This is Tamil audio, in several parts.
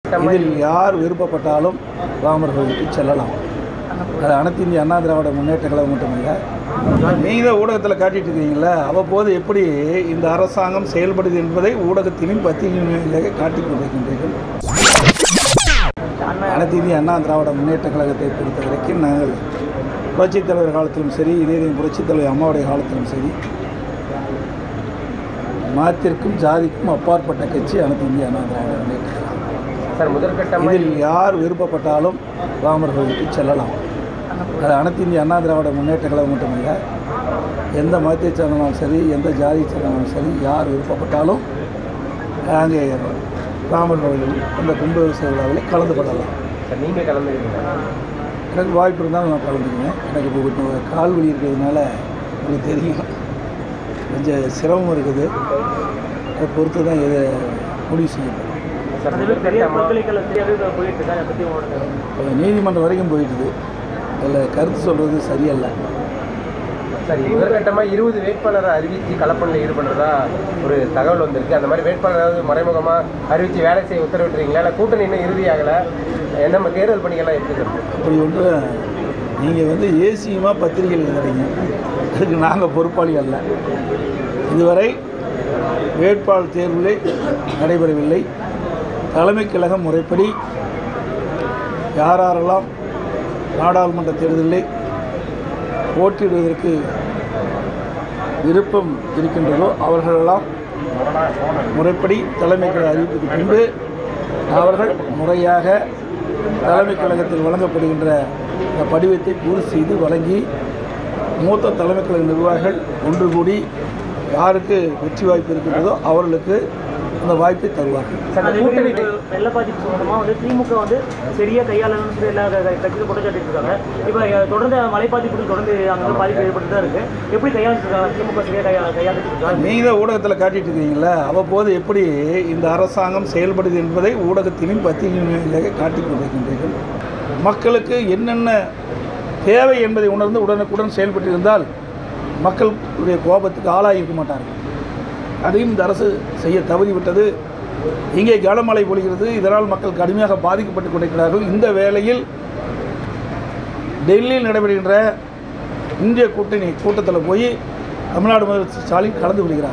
இதில் யார் விருப்பப்பட்டாலும் ராமர் கோயிலுக்கு செல்லலாம். அது அனைத்து இந்திய அண்ணா திராவிட முன்னேற்ற கழகம் மட்டுமில்லை. நீங்கள் ஊடகத்தில் காட்டிட்டு இருக்கீங்களா, அவ்வப்போது எப்படி இந்த அரசாங்கம் செயல்படுது என்பதை ஊடகத்திலும் பத்திரிகைகளிலே காட்டிக் கொண்டிருக்கின்றீர்கள். அனைத்து இந்திய அண்ணா திராவிட முன்னேற்ற கழகத்தை பொறுத்த வரைக்கும் நாங்கள் புரட்சித் தலைவர் காலத்திலும் சரி, இதே புரட்சித் தலைவர் அம்மாவுடைய காலத்திலும் சரி, மதத்திற்கும் ஜாதிக்கும் அப்பாற்பட்ட கட்சி அனைத்து இந்திய அண்ணா திராவிட முன்னேற்ற கழகம். இதில் யார் விருப்பப்பட்டாலும் ராமர் கோயிலுக்கு செல்லலாம். அது அனைத்து இந்திய அண்ணா திராவிட முன்னேற்ற கழகம் மட்டுமில்லை. எந்த மதத்தை சேர்ந்தாலும் சரி, எந்த ஜாதியை சேர்ந்தாலும் சரி, யார் விருப்பப்பட்டாலும் அங்கே ராமர் கோயிலில் அந்த கும்பாபிஷேக விழாவில் கலந்து கொள்ளலாம். நீங்கள் கலந்துக்கிறீங்களா? எனக்கு வாய்ப்பு இருந்தாலும் நான் கலந்துக்குவேன். எனக்கு இப்போ கால் வலி இருக்கிறதுனால உங்களுக்கு தெரியும், கொஞ்சம் சிரமம் இருக்குது. அதை பொறுத்து தான் இதை முடிவு செய்யப்படும். நீதிமன்றம் வரைக்கும் போயிட்டுது. அதில் கருத்து சொல்கிறது சரியல்ல. சரி, முதற்கட்டமாக 20 வேட்பாளரை அறிவித்து கலப்பணியில் ஈடுபடுறதா ஒரு தகவல் வந்திருக்கு. அந்த மாதிரி வேட்பாளராவது மறைமுகமாக அறிவித்து வேலை செய்ய உத்தரவிட்டுறீங்களா? இல்லை கூட்டணி இன்னும் இறுதியாகலை, நம்ம தேர்தல் பணிகள்லாம் எப்படி இருக்கு? அப்படி ஒன்று நீங்கள் ஏசியமாக பத்திரிகைகள் எழுதுறீங்க, அதுக்கு நாங்கள் பொறுப்பாளி அல்ல. இதுவரை வேட்பாளர் தேர்வுகளே நடைபெறவில்லை. தலைமை கழகம் முறைப்படி யாரெல்லாம் நாடாளுமன்ற தேர்தலில் போட்டியிடுவதற்கு விருப்பம் இருக்கின்றதோ அவர்களெல்லாம் முறைப்படி தலைமை கழக அறிவிப்புக்கு பின்பு அவர்கள் முறையாக தலைமை கழகத்தில் வழங்கப்படுகின்ற இந்த படிவத்தை பூர்த்தி செய்து வழங்கி மூத்த தலைமை கழக நிர்வாகிகள் ஒன்று கூடி யாருக்கு வெற்றி வாய்ப்பு இருக்கின்றதோ அவர்களுக்கு அந்த வாய்ப்பை தருவார்கள். வெள்ள பாதிப்பு சம்பந்தமாக திமுக சரியாக கையாளணும்னு சொல்லி எல்லா கட்சியிலும் குற்றச்சாட்டு இருக்காங்க. இப்போ தொடர்ந்து மழை பாதிப்புகள் தொடர்ந்து அங்கே பாதிப்பு ஏற்பட்டு தான் இருக்குது. எப்படி கையாளுறாங்க திமுக சரியாக கையாளுறாங்க? நீங்கள் தான் ஊடகத்தில் காட்டிட்டு இருக்கீங்களா, அவ்வப்போது எப்படி இந்த அரசாங்கம் செயல்படுது என்பதை ஊடகத்திலும் பத்திரிகைகளிலே காட்டிக் கொண்டிருக்கின்றீர்கள். மக்களுக்கு என்னென்ன தேவை என்பதை உணர்ந்து உடனுக்குடன் செயல்பட்டு இருந்தால் மக்களுடைய கோபத்துக்கு ஆளாகியிருக்க மாட்டார்கள். அதையும் இந்த அரசு செய்ய தவறிவிட்டது. இங்கே கனமழை பொழிகிறது, இதனால் மக்கள் கடுமையாக பாதிக்கப்பட்டு கொண்டிருக்கிறார்கள். இந்த வேளையில் டெல்லியில் நடைபெறுகின்ற இந்திய கூட்டணி கூட்டத்தில் போய் தமிழ்நாடு முதலமைச்சர் ஸ்டாலின் கலந்து கொள்கிறார்.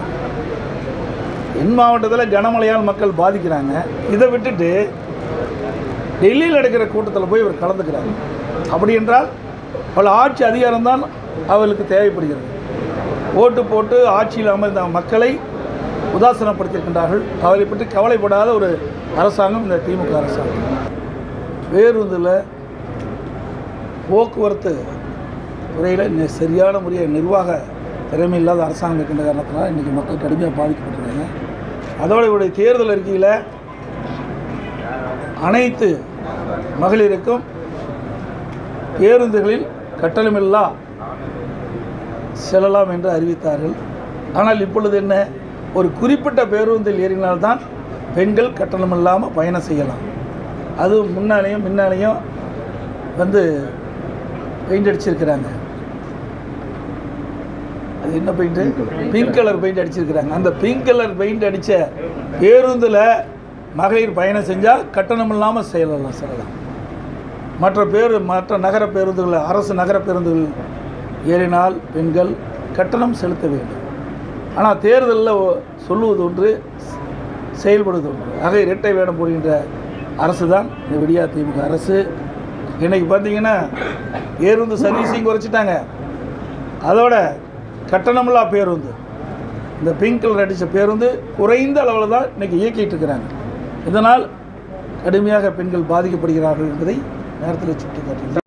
என் மாவட்டத்தில் கனமழையால் மக்கள் பாதிக்கிறாங்க. இதை விட்டுட்டு டெல்லியில் நடக்கிற கூட்டத்தில் போய் இவர் கலந்துக்கிறார். அப்படி என்றால் பல ஆட்சி அதிகாரம்தான் அவர்களுக்கு தேவைப்படுகிறது. ஓட்டு போட்டு ஆட்சியில் அமர்ந்த மக்களை உதாசனப்படுத்தியிருக்கின்றார்கள். அவரை பற்றி கவலைப்படாத ஒரு அரசாங்கம் இந்த திமுக அரசாங்கம். பேருந்தில் போக்குவரத்து துறையில் சரியான முறையை நிர்வாக திறமை இல்லாத அரசாங்கம் இருக்கின்ற காரணத்தினால் இன்றைக்கி மக்கள் கடுமையாக பாதிக்கப்பட்டிருக்காங்க. அதோட இவருடைய தேர்தல் அறிக்கையில் அனைத்து மகளிருக்கும் பேருந்துகளில் கட்டணமில்லா செல்லலாம் என்று அறிவித்தார்கள். ஆனால் இப்பொழுது என்ன, ஒரு குறிப்பிட்ட பேருந்தில் ஏறினால்தான் பெண்கள் கட்டணம் இல்லாமல் பயணம் செய்யலாம். அது முன்னாலேயும் பின்னாலேயும் பெயிண்ட் அடிச்சிருக்கிறாங்க. அது என்ன பெயிண்ட்டு? பிங்க் கலர் பெயிண்ட் அடிச்சிருக்கிறாங்க. அந்த பிங்க் கலர் பெயிண்ட் அடித்த பேருந்தில் மகளிர் பயணம் செஞ்சால் கட்டணம் இல்லாமல் செல்லலாம். மற்ற நகர பேருந்துகள், அரசு நகர பேருந்துகள் ஏறினால் பெண்கள் கட்டணம் செலுத்த வேண்டும். ஆனால் தேர்தலில் சொல்லுவது ஒன்று, செயல்படுவது ஒன்று. ஆக இரட்டை வேடம் போடுகின்ற அரசு தான் இந்த விடியா திமுக அரசு. இன்றைக்கி பார்த்தீங்கன்னா பேருந்து சர்வீஸையும் குறைச்சிட்டாங்க. அதோட கட்டணமில்லா பேருந்து, இந்த பிங்க் கலர் அடித்த பேருந்து குறைந்த அளவில் தான் இன்றைக்கி இயக்கிட்டு இருக்கிறாங்க. இதனால் கடுமையாக பெண்கள் பாதிக்கப்படுகிறார்கள் என்பதை நேரத்தில் சுட்டிக்காட்டுகிறார்.